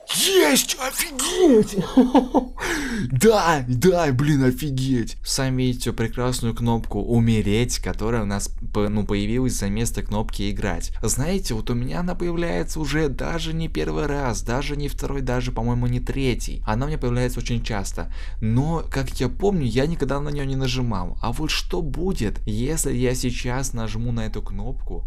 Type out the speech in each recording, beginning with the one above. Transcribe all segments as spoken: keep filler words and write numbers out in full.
Есть! Офигеть! Да, да, блин, офигеть! Сами видите прекрасную кнопку «Умереть», которая у нас, ну, появилась за место кнопки «Играть». Знаете, вот у меня она появляется уже даже не первый раз, даже не второй, даже, по-моему, не третий. Она у меня появляется очень часто. Но, как я помню, я никогда на нее не нажимал. А вот что будет, если я сейчас нажму на эту кнопку?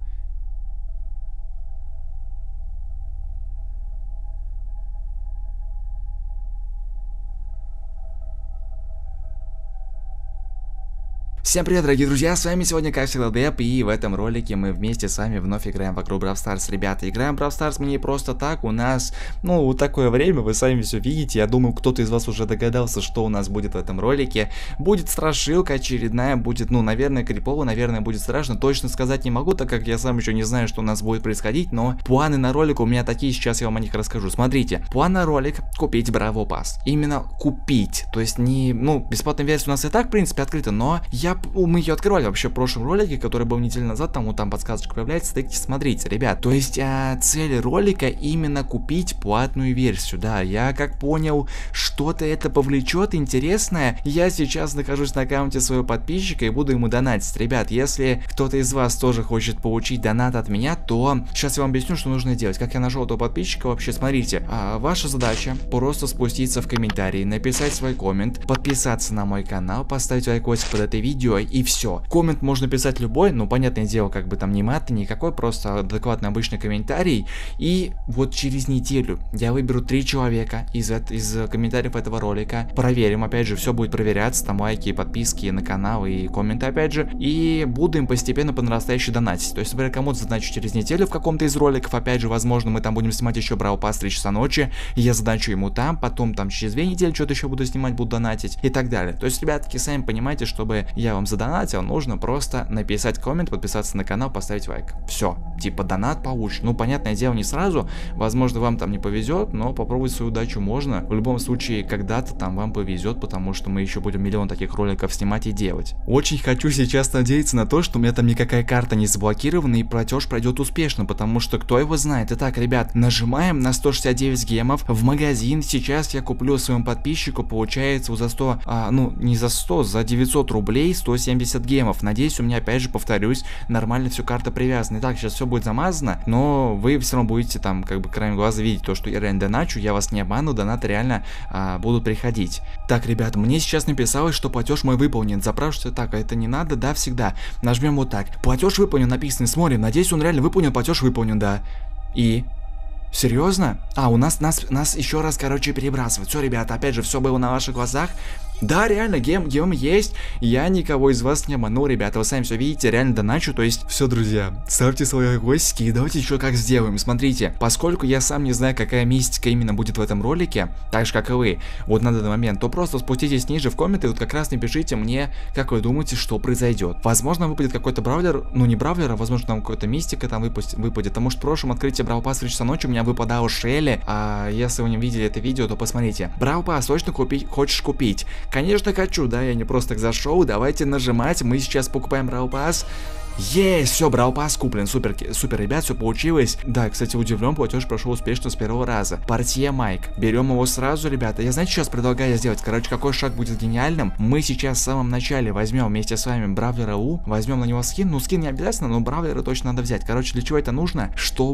Всем привет, дорогие друзья, с вами сегодня, как всегда, Деп, и в этом ролике мы вместе с вами вновь играем в игру Brawl Stars, ребята. Играем в Brawl Stars мы не просто так, у нас, ну, вот такое время, вы сами все видите, я думаю, кто-то из вас уже догадался, что у нас будет в этом ролике. Будет страшилка очередная, будет, ну, наверное, крипово, наверное, будет страшно, точно сказать не могу, так как я сам еще не знаю, что у нас будет происходить, но планы на ролик у меня такие, сейчас я вам о них расскажу. Смотрите, план на ролик — купить Браво Пасс, именно купить, то есть не, ну, бесплатная версия у нас и так, в принципе, открыта, но я мы ее открывали вообще в прошлом ролике, который был неделю назад, там вот там подсказочка появляется, так смотрите, ребят, то есть а, цель ролика именно купить платную версию, да, я как понял, что-то это повлечет интересное, я сейчас нахожусь на аккаунте своего подписчика и буду ему донатить, ребят, если кто-то из вас тоже хочет получить донат от меня, то сейчас я вам объясню, что нужно делать, как я нашел этого подписчика, вообще, смотрите, а, ваша задача просто спуститься в комментарии, написать свой коммент, подписаться на мой канал, поставить лайкосик под это видео, и все. Коммент можно писать любой, но понятное дело, как бы там не мат, никакой, просто адекватный обычный комментарий. И вот через неделю я выберу три человека из, из комментариев этого ролика. Проверим, опять же, все будет проверяться, там лайки, подписки на канал и комменты, опять же. И буду им постепенно по нарастающей донатить. То есть, например, кому-то задачу через неделю в каком-то из роликов, опять же, возможно, мы там будем снимать еще Brawl Pass три часа ночи, я задачу ему там, потом там через две недели что-то еще буду снимать, буду донатить и так далее. То есть, ребятки, сами понимаете, чтобы я вам задонатил, нужно просто написать коммент, подписаться на канал, поставить лайк. Все, типа донат получен. Ну, понятное дело, не сразу, возможно, вам там не повезет, но попробовать свою удачу можно. В любом случае, когда-то там вам повезет, потому что мы еще будем миллион таких роликов снимать и делать. Очень хочу сейчас надеяться на то, что у меня там никакая карта не заблокирована и платеж пройдет успешно, потому что кто его знает. Итак, ребят, нажимаем на сто шестьдесят девять гемов в магазин. Сейчас я куплю своему подписчику, получается, за сто, а, ну, не за сто, за девятьсот рублей сто семьдесят гемов. Надеюсь, у меня, опять же, повторюсь, нормально все карта привязана. Итак, сейчас все будет замазано, но вы все равно будете там, как бы, краем глаза видеть то, что я реально доначу, я вас не обману, донаты реально а, будут приходить. Так, ребят, мне сейчас написалось, что платеж мой выполнен. Запрашивайте, так, а это не надо, да, всегда. Нажмем вот так. Платеж выполнен, написано, смотрим. Надеюсь, он реально выполнен, платеж выполнен, да. И... Серьезно? А, у нас, нас, нас еще раз, короче, перебрасывают. Все, ребята, опять же, все было на ваших глазах. Да, реально, гем, гем есть. Я никого из вас не обманул, ребята. Вы сами все видите, реально доначу. То есть, все, друзья, ставьте свои гостики и давайте еще как сделаем. Смотрите, поскольку я сам не знаю, какая мистика именно будет в этом ролике, так же, как и вы, вот на данный момент, то просто спуститесь ниже в комменты и вот как раз напишите мне, как вы думаете, что произойдет. Возможно, выпадет какой-то бравлер, ну не бравлер, а возможно, там какая-то мистика там выпадет, выпадет. Потому что в прошлом открытии Brawl Pass три часа ночи у меня выпадала Шелли. А если вы не видели это видео, то посмотрите. Brawl Pass точно купить, хочешь купить? Конечно, хочу, да, я не просто так зашел, давайте нажимать, мы сейчас покупаем Brawl Pass. Есть, все, Brawl Pass куплен, супер, супер, ребят, все получилось. Да, кстати, удивлен, платеж прошел успешно с первого раза. Партия Майк, берем его сразу, ребята. Я, знаете, сейчас предлагаю сделать, короче, какой шаг будет гениальным. Мы сейчас в самом начале возьмем вместе с вами Бравлера У, возьмем на него скин, ну скин не обязательно, но Бравлера точно надо взять. Короче, для чего это нужно?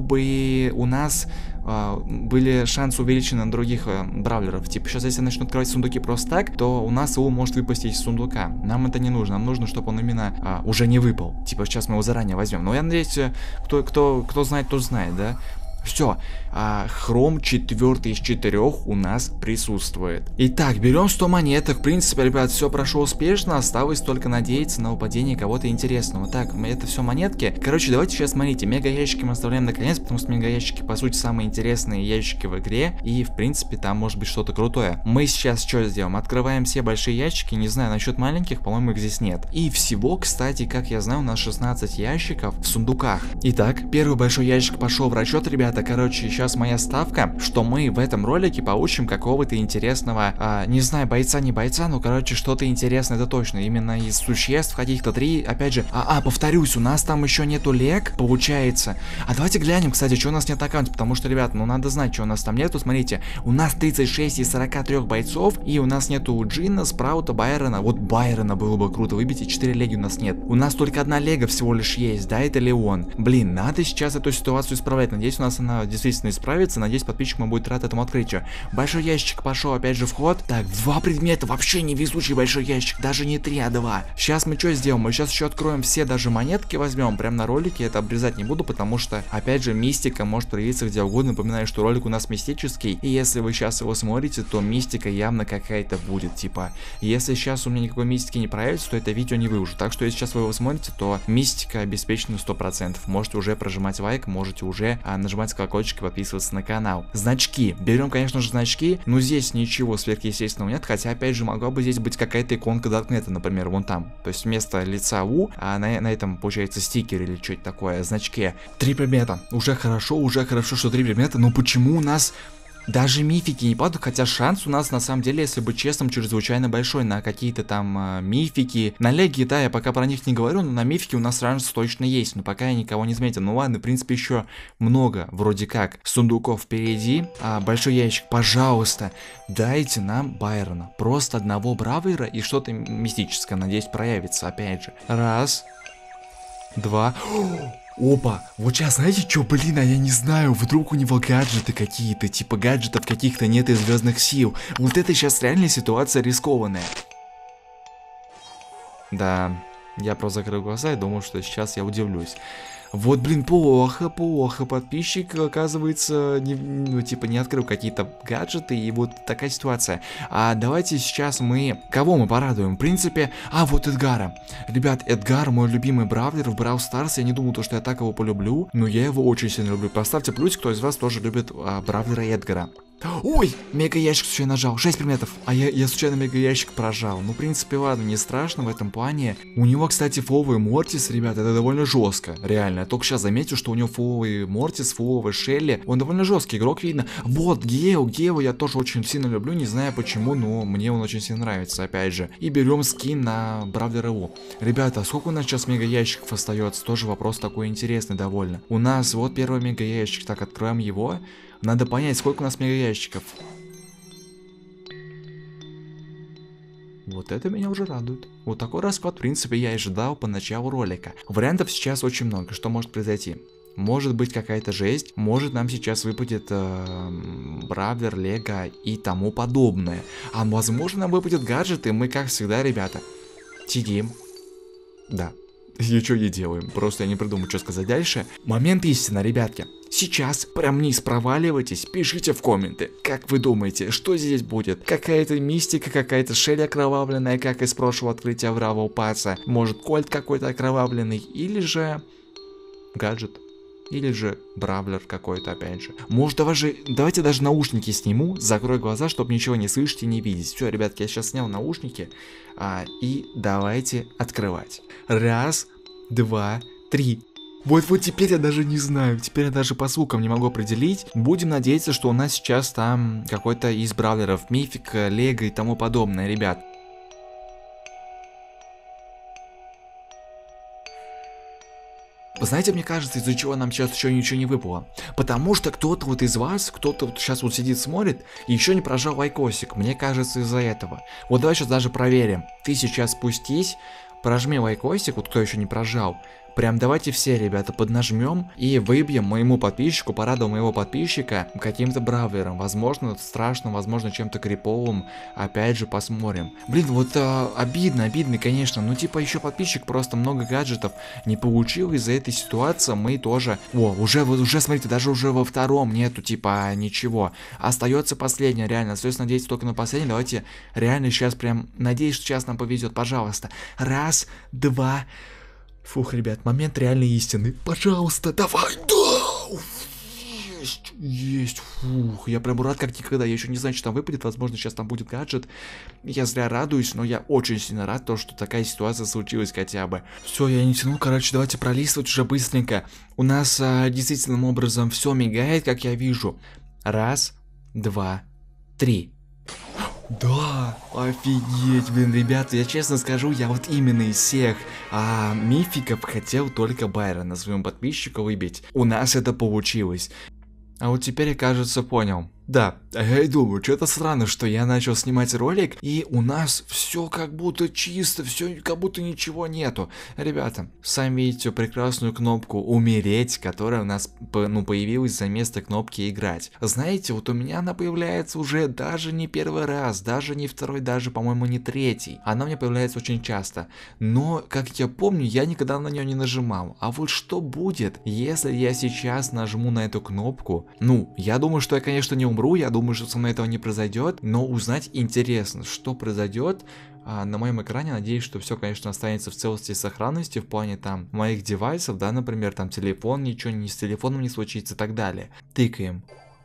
Чтобы у нас э, были шансы увеличены на других э, Бравлеров. Типа, сейчас если начнут открывать сундуки просто так, то у нас У может выпасть из сундука. Нам это не нужно, нам нужно, чтобы он именно э, уже не выпал. Типа, сейчас мы его заранее возьмем. Но я надеюсь, кто, кто, кто знает, тот знает, да? Все, а, хром четвертый из четырех у нас присутствует. Итак, берем сто монеток. В принципе, ребят, все прошло успешно. Осталось только надеяться на выпадение кого-то интересного. Так, это все монетки. Короче, давайте сейчас смотрите. Мега ящики мы оставляем наконец, потому что мега ящики, по сути, самые интересные ящики в игре. И, в принципе, там может быть что-то крутое. Мы сейчас что сделаем? Открываем все большие ящики. Не знаю, насчет маленьких, по-моему, их здесь нет. И всего, кстати, как я знаю, у нас шестнадцать ящиков в сундуках. Итак, первый большой ящик пошел в расчет, ребят. ребята, короче, сейчас моя ставка, что мы в этом ролике получим какого-то интересного, а, не знаю, бойца, не бойца, но, короче, что-то интересное, это точно. Именно из существ каких-то три, опять же, а, а, повторюсь, у нас там еще нету лег, получается. А давайте глянем, кстати, что у нас нет на аккаунте, потому что, ребят, ну надо знать, что у нас там нету. Смотрите, у нас тридцать шесть из сорока трёх бойцов, и у нас нету Джина, Спраута, Байрона. Вот Байрона было бы круто выбить, и четыре леги у нас нет. У нас только одна лега всего лишь есть, да, это Леон. Блин, надо сейчас эту ситуацию исправлять. Надеюсь, у нас она действительно исправится. Надеюсь, подписчикам будет рад этому открытию. Большой ящик пошел, опять же, вход. Так, два предмета, вообще невезучий большой ящик, даже не три, а два. Сейчас мы что сделаем? Мы сейчас еще откроем все, даже монетки возьмем, прям на ролике. Это обрезать не буду, потому что, опять же, мистика может проявиться где угодно. Напоминаю, что ролик у нас мистический, и если вы сейчас его смотрите, то мистика явно какая-то будет. Типа, если сейчас у меня никакой мистики не проявится, то это видео не выложу. Так что, если сейчас вы его смотрите, то мистика обеспечена сто процентов. Можете уже прожимать лайк, можете уже а, нажимать колокольчик и подписываться на канал. Значки. Берем, конечно же, значки, но здесь ничего сверхъестественного нет, хотя, опять же, могла бы здесь быть какая-то иконка Даркнета, например, вон там. То есть вместо лица У, а на, на этом, получается, стикер или что-то такое, значки. Три предмета. Уже хорошо, уже хорошо, что три предмета, но почему у нас даже мифики не падают, хотя шанс у нас, на самом деле, если быть честным, чрезвычайно большой на какие-то там э, мифики. На леги, да, я пока про них не говорю, но на мифики у нас шанс точно есть, но пока я никого не заметил. Ну ладно, в принципе, еще много, вроде как, сундуков впереди. А, большой ящик, пожалуйста, дайте нам Байрона. Просто одного Бравлера и что-то мистическое, надеюсь, проявится, опять же. Раз, два... Опа, вот сейчас знаете что, блин, а я не знаю, вдруг у него гаджеты какие-то, типа гаджетов каких-то нет из Звездных сил. Вот это сейчас реально ситуация рискованная. Да, я просто закрыл глаза и думал, что сейчас я удивлюсь. Вот, блин, плохо, плохо. Подписчик, оказывается, не, ну, типа, не открыл какие-то гаджеты, и вот такая ситуация. А давайте сейчас мы... Кого мы порадуем? В принципе... А, вот Эдгара. Ребят, Эдгар, мой любимый бравлер в Brawl Stars. Я не думал, то, что я так его полюблю, но я его очень сильно люблю. Поставьте плюсик, кто из вас тоже любит а, бравлера Эдгара. Ой, мега ящик случайно нажал, шесть предметов, а я, я случайно мега ящик прожал. Ну, в принципе, ладно, не страшно в этом плане. У него, кстати, фуловый Мортис, ребят, это довольно жестко, реально. Я только сейчас заметил, что у него фуловый Мортис, фуловый Шелли, он довольно жесткий игрок, видно. Вот, Гео, Гео я тоже очень сильно люблю, не знаю почему, но мне он очень сильно нравится, опять же. И берем скин на Бравлера У. Ребята, сколько у нас сейчас мега ящиков остается? Тоже вопрос такой интересный довольно. У нас вот первый мега ящик, так, откроем его. Надо понять, сколько у нас мега ящиков. Вот это меня уже радует. Вот такой расклад, в принципе, я и ожидал по началу ролика. Вариантов сейчас очень много, что может произойти. Может быть какая-то жесть, может нам сейчас выпадет э, Бравлер, Лего и тому подобное. А возможно нам выпадет гаджеты, мы как всегда, ребята, сидим. Да. Ничего не делаем, просто я не придумаю, что сказать дальше. Момент истины, ребятки. Сейчас прям вниз проваливайтесь, пишите в комменты, как вы думаете, что здесь будет? Какая-то мистика, какая-то Шелли окровавленная, как из прошлого открытия Бравл Пасса. Может, Кольт какой-то окровавленный, или же гаджет. Или же Бравлер какой-то, опять же. Может, даже, давайте даже наушники сниму, закрою глаза, чтобы ничего не слышать и не видеть. Все, ребятки, я сейчас снял наушники. А, и давайте открывать. Раз, два, три. Вот-вот теперь я даже не знаю, теперь я даже по звукам не могу определить. Будем надеяться, что у нас сейчас там какой-то из бравлеров, Мифик, Лего и тому подобное, ребят. Знаете, мне кажется, из-за чего нам сейчас еще ничего не выпало. Потому что кто-то вот из вас, кто-то вот сейчас вот сидит, смотрит, и еще не прожал лайкосик. Мне кажется, из-за этого. Вот давай сейчас даже проверим. Ты сейчас спустись, прожми лайкосик, вот кто еще не прожал. Прям давайте все, ребята, поднажмем и выбьем моему подписчику, порадуем моего подписчика каким-то бравлером. Возможно, страшно, возможно, чем-то криповым. Опять же, посмотрим. Блин, вот а, обидно, обидно, конечно. Ну, типа, еще подписчик просто много гаджетов не получил. Из-за этой ситуации мы тоже... О, уже, уже, смотрите, даже уже во втором нету, типа, ничего. Остается последний, реально. Остается надеяться только на последний. Давайте реально сейчас прям... Надеюсь, что сейчас нам повезет, пожалуйста. Раз, два... Фух, ребят, момент реальной истины. Пожалуйста, давай, да! Есть, есть, фух, я прям рад как никогда, я еще не знаю, что там выпадет, возможно, сейчас там будет гаджет, я зря радуюсь, но я очень сильно рад, то, что такая ситуация случилась хотя бы. Все, я не тяну, короче, давайте пролистывать уже быстренько, у нас а, действительным образом все мигает, как я вижу, раз, два, три. Да, офигеть, блин, ребята, я честно скажу, я вот именно из всех а, мификов хотел только Байрона своему подписчику выбить. У нас это получилось. А вот теперь я, кажется, понял. Да, я и думаю, что-то странно, что я начал снимать ролик, и у нас все как будто чисто, все как будто ничего нету. Ребята, сами видите прекрасную кнопку «Умереть», которая у нас ну, появилась за место кнопки «Играть». Знаете, вот у меня она появляется уже даже не первый раз, даже не второй, даже, по-моему, не третий. Она у меня появляется очень часто. Но, как я помню, я никогда на нее не нажимал. А вот что будет, если я сейчас нажму на эту кнопку? Ну, я думаю, что я, конечно, не умру. Я думаю, что со мной этого не произойдет, но узнать интересно, что произойдет а, на моем экране. Надеюсь, что все, конечно, останется в целости и сохранности в плане там моих девайсов, да, например, там телефон, ничего не с телефоном не случится и так далее. Тыкаем.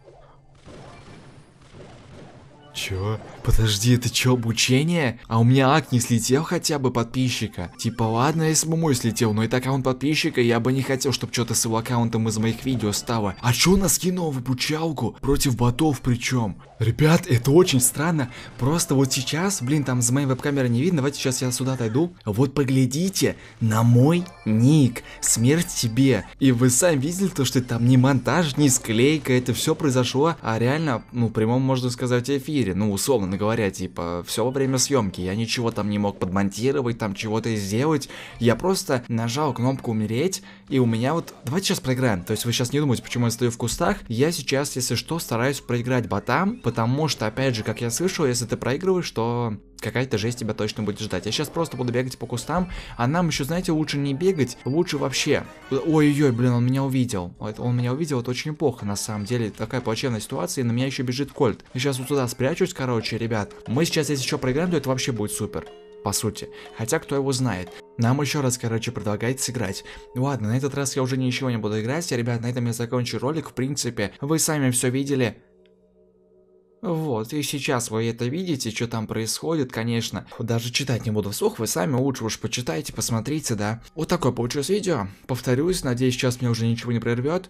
Чё? Подожди, это чё, обучение? А у меня акт не слетел хотя бы подписчика? Типа, ладно, если бы мой слетел, но это аккаунт подписчика, я бы не хотел, чтобы что-то с его аккаунтом из моих видео стало. А чё нас кинуло в обучалку? Против ботов причем? Ребят, это очень странно. Просто вот сейчас, блин, там с моей веб-камеры не видно, давайте сейчас я сюда отойду. Вот поглядите на мой ник. Смерть тебе. И вы сами видели то, что там не монтаж, не склейка, это все произошло, а реально, ну, в прямом, можно сказать, эфире. Ну, условно говоря, типа, все во время съемки. Я ничего там не мог подмонтировать, там чего-то сделать. Я просто нажал кнопку «Умереть», и у меня вот... Давайте сейчас проиграем. То есть вы сейчас не думаете, почему я стою в кустах. Я сейчас, если что, стараюсь проиграть ботам, потому что, опять же, как я слышал, если ты проигрываешь, то какая-то жесть тебя точно будет ждать. Я сейчас просто буду бегать по кустам, а нам еще, знаете, лучше не бегать, лучше вообще... Ой-ой-ой, блин, он меня увидел. Он меня увидел, это очень плохо, на самом деле. Такая плачевная ситуация, и на меня еще бежит Кольт. Я сейчас вот туда спрячусь, короче, ребят. Мы сейчас, если еще проиграем, то это вообще будет супер. По сути. Хотя, кто его знает. Нам еще раз, короче, предлагает сыграть. Ладно, на этот раз я уже ничего не буду играть. И, ребят, на этом я закончу ролик. В принципе, вы сами все видели. Вот, и сейчас вы это видите, что там происходит, конечно. Даже читать не буду вслух, вы сами лучше уж почитайте, посмотрите, да. Вот такое получилось видео. Повторюсь, надеюсь, сейчас мне уже ничего не прервет.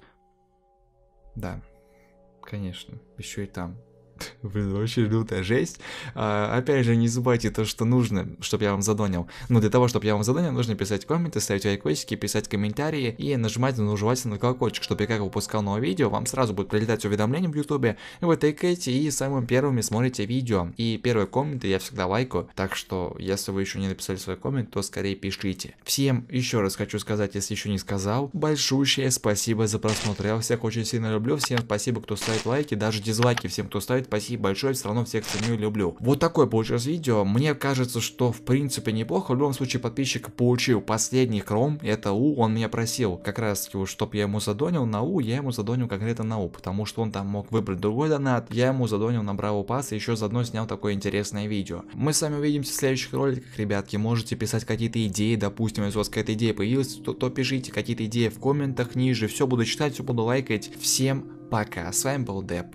Да, конечно, еще и там. Блин, вообще лютая жесть. А, опять же, не забывайте то, что нужно, чтобы я вам задонил. Но для того, чтобы я вам задонил, нужно писать комменты, ставить лайкосики, писать комментарии и нажимать на желательно колокольчик, чтобы я как выпускал новое видео, вам сразу будет прилетать уведомления в ютубе. Вы тыкаете и самыми первыми смотрите видео. И первые комменты я всегда лайкаю, так что, если вы еще не написали свой коммент, то скорее пишите. Всем еще раз хочу сказать, если еще не сказал, большущее спасибо за просмотр. Я всех очень сильно люблю, всем спасибо, кто ставит лайки, даже дизлайки всем, кто ставит. Спасибо большое, все равно всех ценю и люблю. Вот такое получилось видео. Мне кажется, что в принципе неплохо. В любом случае, подписчик получил последний хром. Это У, он меня просил как раз таки, чтобы я ему задонил на У, я ему задонил конкретно на У, потому что он там мог выбрать другой донат. Я ему задонил на Браво Пас и еще заодно снял такое интересное видео. Мы с вами увидимся в следующих роликах, ребятки. Можете писать какие-то идеи, допустим, если у вас какая-то идея появилась, то, то пишите какие-то идеи в комментах ниже. Все буду читать, все буду лайкать. Всем пока. С вами был Деп.